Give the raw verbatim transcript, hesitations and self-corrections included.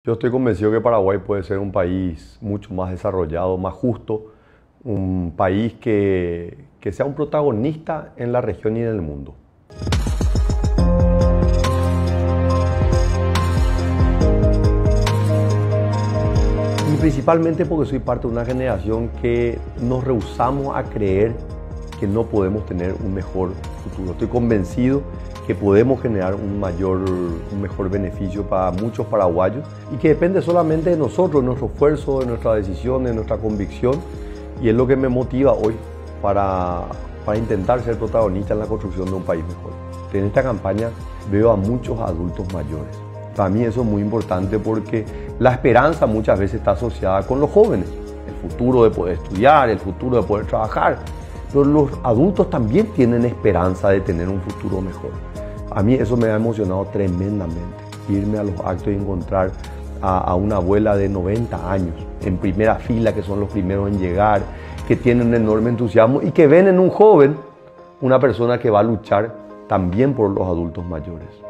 Yo estoy convencido que Paraguay puede ser un país mucho más desarrollado, más justo, un país que, que sea un protagonista en la región y en el mundo. Y principalmente porque soy parte de una generación que nos rehusamos a creer que no podemos tener un mejor futuro. Estoy convencido que podemos generar un, mayor, un mejor beneficio para muchos paraguayos y que depende solamente de nosotros, de nuestro esfuerzo, de nuestra decisión, de nuestra convicción, y es lo que me motiva hoy para, para intentar ser protagonista en la construcción de un país mejor. En esta campaña veo a muchos adultos mayores. Para mí eso es muy importante porque la esperanza muchas veces está asociada con los jóvenes, el futuro de poder estudiar, el futuro de poder trabajar, pero los adultos también tienen esperanza de tener un futuro mejor. A mí eso me ha emocionado tremendamente, irme a los actos y encontrar a, a una abuela de noventa años en primera fila, que son los primeros en llegar, que tienen un enorme entusiasmo y que ven en un joven una persona que va a luchar también por los adultos mayores.